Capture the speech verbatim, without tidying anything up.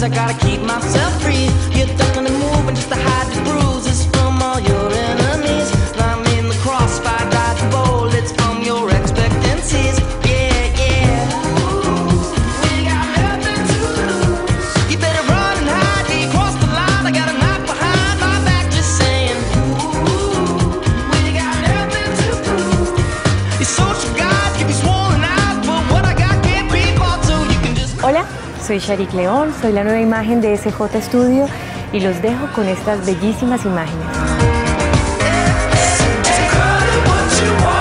I gotta keep myself free. You're ducking and moving just to hide the bruises from all your enemies. I'm in the crossfire, dodging bullets from your expectancies. Yeah, yeah. We got nothing to lose. You better run and hide. You cross the line. I got a knife behind my back, just saying. We got nothing to prove. Your social guide give you swollen eyes, but what I got can't be bought, so you can just. Hola, soy Sharik León, soy la nueva imagen de S J Studio y los dejo con estas bellísimas imágenes. Just call it what you want.